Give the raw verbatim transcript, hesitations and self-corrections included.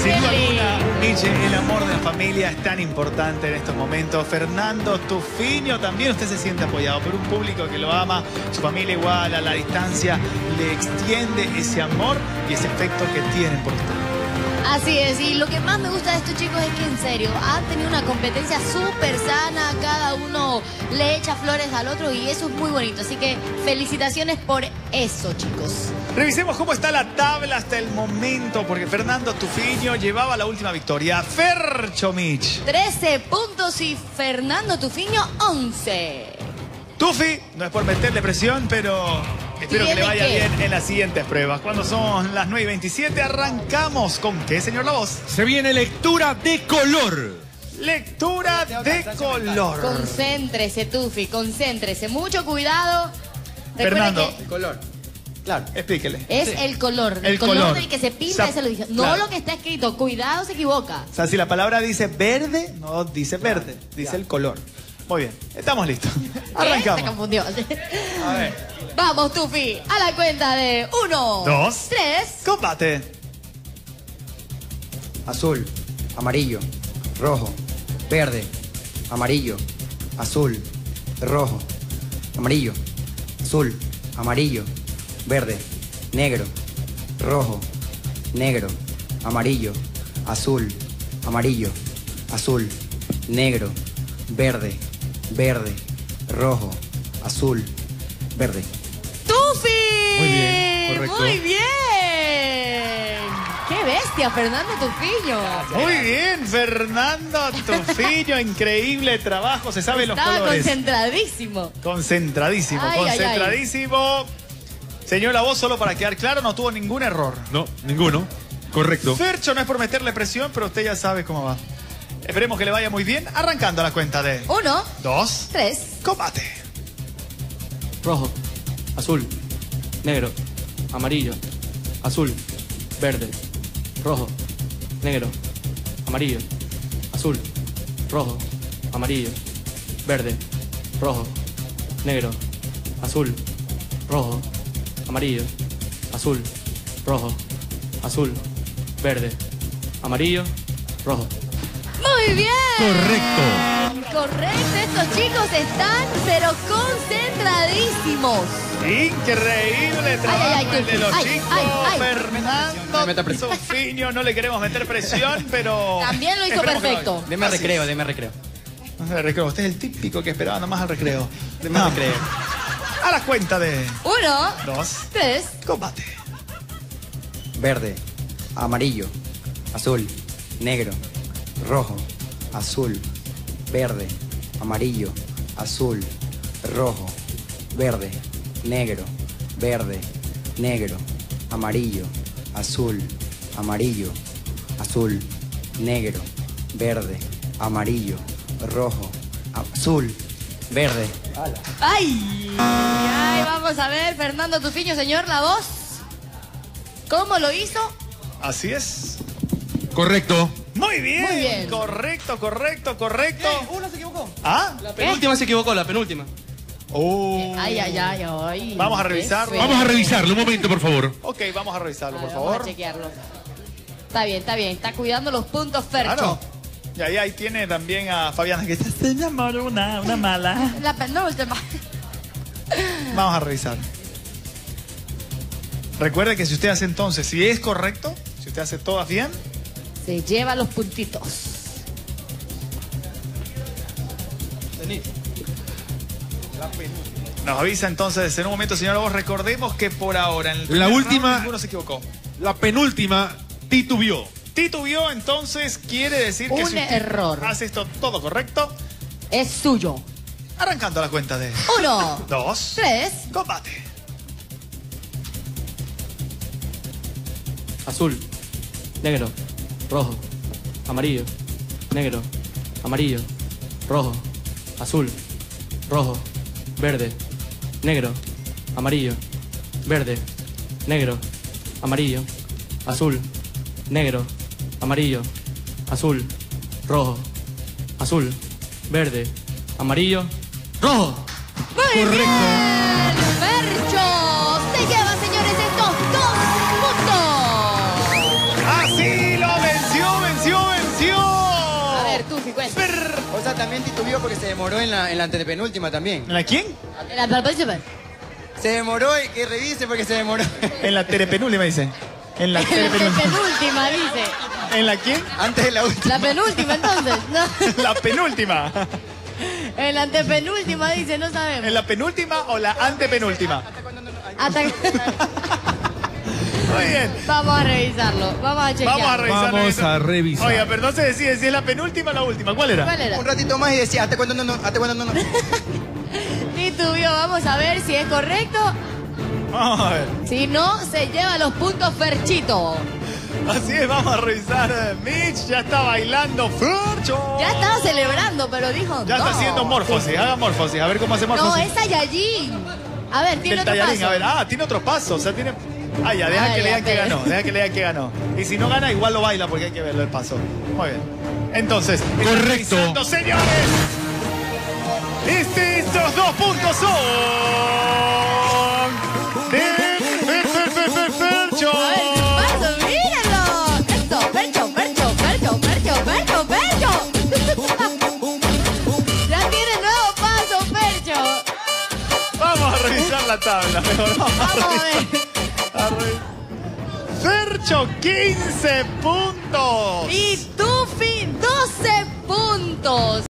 Sin duda alguna, Miche, el amor de la familia es tan importante en estos momentos. Fernando Tufiño, también usted se siente apoyado por un público que lo ama, su familia igual, a la distancia, le extiende ese amor y ese afecto que tienen por usted. Así es, y lo que más me gusta de estos chicos es que en serio, han tenido una competencia súper sana, cada uno le echa flores al otro y eso es muy bonito, así que felicitaciones por eso, chicos. Revisemos cómo está la tabla hasta el momento, porque Fernando Tufiño llevaba la última victoria. Fercho Mich. trece puntos y Fernando Tufiño, once. Tufi, no es por meterle presión, pero espero que le vaya qué? bien en las siguientes pruebas. Cuando son las nueve y veintisiete, arrancamos con ¿qué, señor La Voz? Se viene lectura de color. Lectura de color. Concéntrese, Tufi, concéntrese. Mucho cuidado. Recuerde Fernando. que El color. Claro, explíquele. es Sí. el color. El, El color, color. del que se pinta, Sa- ese lo dice. No claro. lo que está escrito. Cuidado, se equivoca. O sea, si la palabra dice verde, no dice verde, dice el color. Muy bien, estamos listos. ¿Qué? Se Arrancamos. confundió. A ver. Vamos, Tufi, a la cuenta de uno, Dos. tres. Combate. Azul, amarillo, rojo, verde, amarillo, azul, rojo, amarillo, azul, amarillo, verde, negro, rojo, negro, amarillo, azul, amarillo, azul, negro, verde, verde, rojo, azul, verde. ¡Tufi! Muy bien, correcto. Muy bien. ¡Qué bestia, Fernando Tufiño! Muy bien, Fernando Tufiño, increíble trabajo, se sabe los Estaba colores. concentradísimo. Concentradísimo, Ay, ay, ay. concentradísimo. Señor La Voz, solo para quedar claro, no tuvo ningún error. No, ninguno. Correcto. Fercho, no es por meterle presión, pero usted ya sabe cómo va. Esperemos que le vaya muy bien. Arrancando la cuenta de Uno, dos, tres. combate. Rojo, azul, negro, amarillo, azul, verde, rojo, negro, amarillo, azul, rojo, amarillo, verde, rojo, negro, azul, rojo, amarillo, azul, rojo, azul, verde, amarillo, rojo. Muy bien. Correcto. Correcto, estos chicos están pero concentradísimos. Increíble trabajo Ay, ay, ay, el de los ay, chicos. ay, ay. Fernando Tufiño, no le queremos meter presión, pero... También lo hizo esperemos que perfecto. vaya. Deme Así recreo, es. deme recreo. No, el recreo. Usted es el típico que esperaba nomás al recreo. Deme No. recreo. A la cuenta de Uno, dos, tres. combate. Verde, amarillo, azul, negro, rojo, azul, verde, amarillo, azul, rojo, verde, negro, verde, negro, amarillo, azul, amarillo, azul, negro, verde, amarillo, rojo, azul, verde. ¡Ay! Ay, vamos a ver, Fernando Tufiño, señor La Voz. ¿Cómo lo hizo? Así es. Correcto. Muy bien. Muy bien. Correcto, correcto, correcto. Uno se equivocó. ¿Ah? La penúltima se equivocó, la penúltima. Oh. Ay, ay, ay, ay. Vamos a Qué revisarlo. feo. Vamos a revisarlo. Un momento, por favor. Ok, vamos a revisarlo, A por ver, vamos favor. a chequearlo. Está bien, está bien. Está cuidando los puntos, Fercho. Claro. Y ahí, ahí tiene también a Fabiana que se enamoró una, una mala. La penúltima. Vamos a revisar. Recuerde que si usted hace entonces, si es correcto, si usted hace todas bien, Se lleva los puntitos. nos avisa entonces en un momento, señor Vos. Recordemos que por ahora en el La primer última- round ninguno se equivocó. La penúltima titubió. Titubió, entonces quiere decir que Un si usted error. hace esto todo correcto, Es suyo. arrancando la cuenta de Uno, dos, tres. combate. Azul, negro, rojo, amarillo, negro, amarillo, rojo, azul, rojo, verde, negro, amarillo, verde, negro, amarillo, azul, negro, amarillo, azul, rojo, azul, verde, amarillo, rojo. Muy Correcto. bien. Fercho se lleva, señores, estos dos puntos. Así lo venció también titubeó porque se demoró en la, en la antepenúltima también. ¿En la quién? En la participante. Se demoró y que revise porque se demoró. En la terepenúltima dice. En la En la terepenúltima. penúltima, dice. ¿En la quién? Antes de la última. La penúltima, entonces. No. La penúltima. En la antepenúltima, dice, no sabemos. ¿En la penúltima o la antepenúltima? Hasta que... Muy bien. Vamos a revisarlo. Vamos a chequear. Vamos a revisar. Vamos a revisar. Oiga, pero no se decide si es la penúltima o la última. ¿Cuál era? ¿Cuál era? Un ratito más y decía, ¿hasta cuándo no, no? ¿Hasta cuándo no, no? Titubió. Vamos a ver si es correcto. Vamos a ver. Si no, se lleva los puntos Ferchito. Así es, vamos a revisar. eh, Mitch ya está bailando. Fercho. Ya estaba celebrando, pero dijo Ya no. está haciendo morfosis. Haga morfosis. A ver cómo hace No, morfosis. es Saiyajin. A ver, tiene El otro tallarín. paso. A ver, ah, tiene otro paso. O sea, tiene. Ah, ya, deja Ah, que ya, le digan que pero- ganó. Deja que le digan que ganó. Y si no gana, igual lo baila porque hay que verlo el paso. Muy bien. Entonces, está Correcto. revisando, señores. Este, estos dos puntos son. De Fer- Fer- Fer- Fer- Fercho. A ver, paso, mírenlo. Esto, Fercho, Fercho, Fercho, Fercho, Fercho, Fercho. Ya tiene nuevo paso, Fercho. Vamos a revisar la tabla, mejor. Vamos a Vamos a revisar. ver. A re- Fercho, quince puntos. Y Tufi, doce puntos.